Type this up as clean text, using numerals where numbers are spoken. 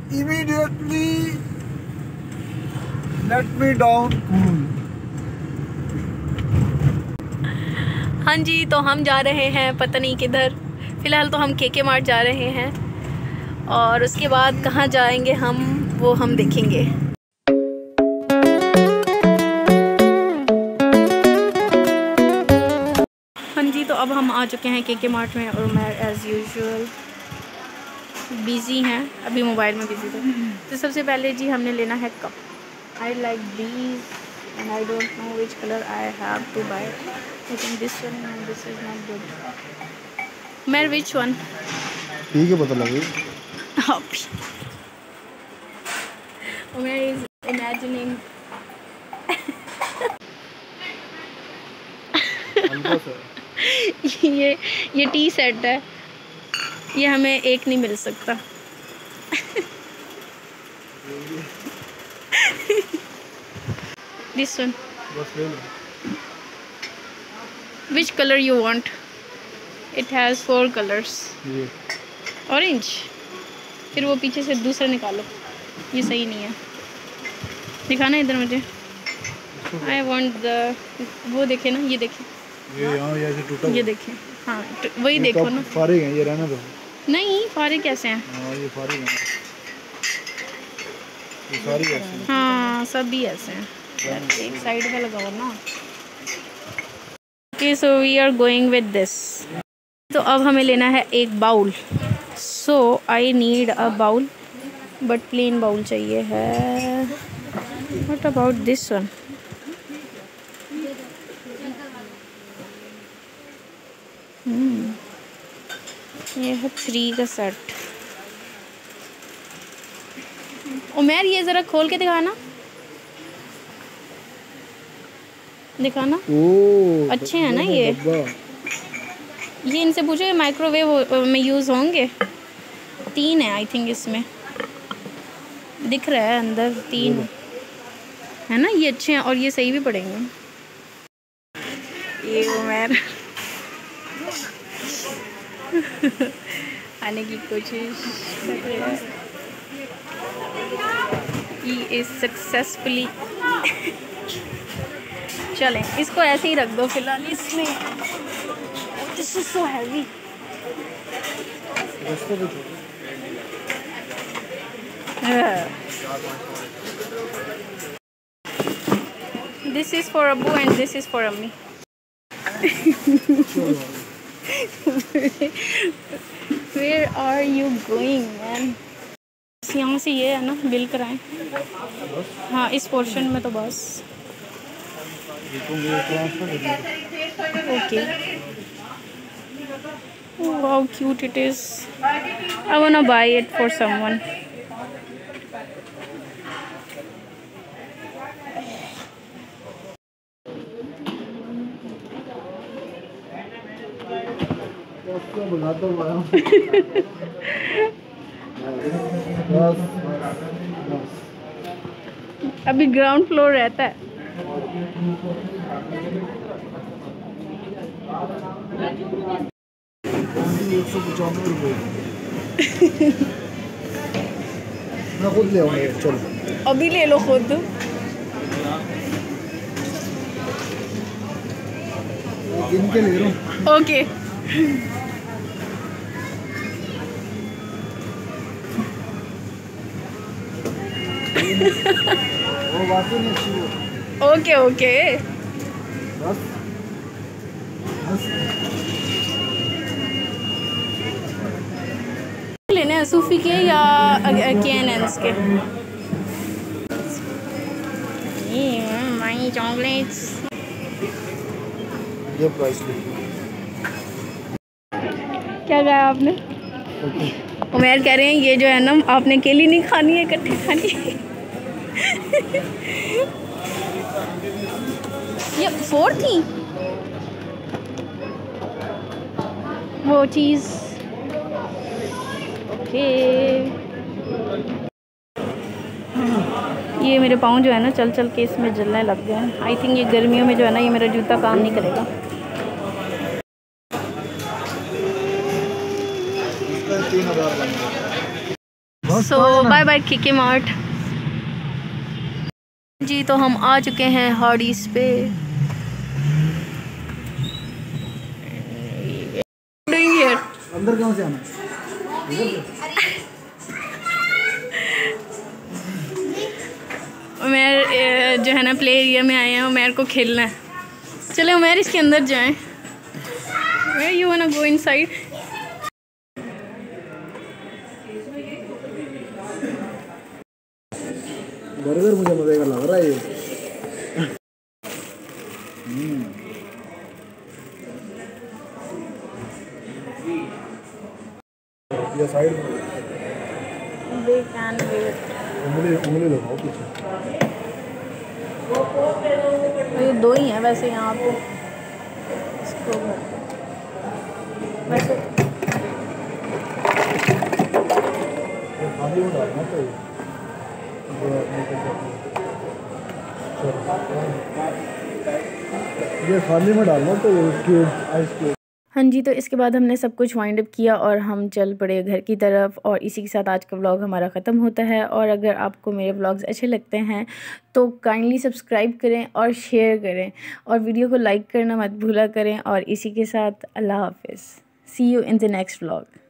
immediately let me down cool. हाँ जी, तो हम जा रहे हैं पता नहीं किधर। फ़िलहाल तो हम केके मार्ट जा रहे हैं और उसके बाद कहाँ जाएंगे हम, वो हम देखेंगे। हाँ जी, तो अब हम आ चुके हैं केके मार्ट में और मैं एज़ यूजुअल बिज़ी हैं, अभी मोबाइल में बिज़ी थे। तो सबसे पहले जी हमने लेना है cup. I like these and I don't know which colour I have to buy. I think this one, no this is not good. मैं विच वन? ठीक है, पता लगे। मैं इज इमेजिनिंग ये टी सेट है, ये हमें एक नहीं मिल सकता। This one, which colour you want? It has 4 colours. Orange. फिर वो पीछे से दूसरा निकालो, ये सही नहीं है। दिखाना इधर मुझे। आई वांट द, वो देखे ना, ये देखे, ये टूटा, ये देखे। हाँ वही देखो ना। फारिग हैं ये, रहना दो। नहीं, फारे कैसे हैं? ये फारिग हैं, ये सारी ऐसे हैं। हाँ सभी ऐसे हैं। एक साइड में लगाओ ना। Okay, so we are going with this. तो अब हमें लेना है एक bowl. So I need a bowl, but plain bowl चाहिए है। What about this one? ये है 3 का सेट। उमेर ये ज़रा खोल के दिखाना, दिखाना। अच्छे हैं ना ये? ये इनसे पूछो ये माइक्रोवेव में यूज़ होंगे। 3 है आई थिंक इसमें, दिख रहा है अंदर 3 है ना। ये अच्छे हैं और ये सही भी पड़ेंगे। ये उमेर आने की कोशिश कर रहा है। He is successfully चलें, इसको ऐसे ही रख दो फिलहाल इसमें। This is so heavy. This is for Abu and this is for Ammi. Where are you going, man? यहाँ से ये है ना, बिल कराएं। हाँ इस पोर्शन में तो बस। Okay. Oh, how cute it is. I wanna buy it for someone. अभी ग्राउंड फ्लोर रहता है। मैं खुद ले आऊँगा, चलो अभी ले लो खुद। गिन के ले रहा हूँ। ओके। वो बातें नहीं अच्छी हो। Okay okay. बस बस लेने हैं सूफी के या K&N's के? माई चॉकलेट्स। ये प्राइस क्या कहा आपने? उमेर कह रहे हैं ये जो है ना, आपने केली नहीं खानी है, इकट्ठी खानी है। ये 4 थी वो चीज़। ओके। ये मेरे पाँव जो है ना चल चल के इसमें जलने लग गए हैं। आई थिंक ये गर्मियों में जो है ना, ये मेरा जूता काम नहीं करेगा। So bye bye KK mart. जी तो हम आ चुके हैं हार्डीज पे। अंदर कहाँ से आना? उमर जो है ना प्ले एरिया में आए हैं, उमर को खेलना है। चलो उमर इसके अंदर जाएं। Where you wanna go inside? Burger मुझे मजे का लग रहा है ये। ये साइड They can wait. उंगली लगाओ पीछे। ये दो ही हैं वैसे यहाँ पे। इसको वैसे खाली में डालना चाहिए। ये खाली में डालना तो क्यूब आइस क्यूब। हाँ जी, तो इसके बाद हमने सब कुछ वाइंड अप किया और हम चल पड़े घर की तरफ। और इसी के साथ आज का व्लॉग हमारा ख़त्म होता है। और अगर आपको मेरे व्लॉग्स अच्छे लगते हैं तो काइंडली सब्सक्राइब करें और शेयर करें और वीडियो को लाइक करना मत भूला करें। और इसी के साथ अल्लाह हाफिज़। See you in the next vlog.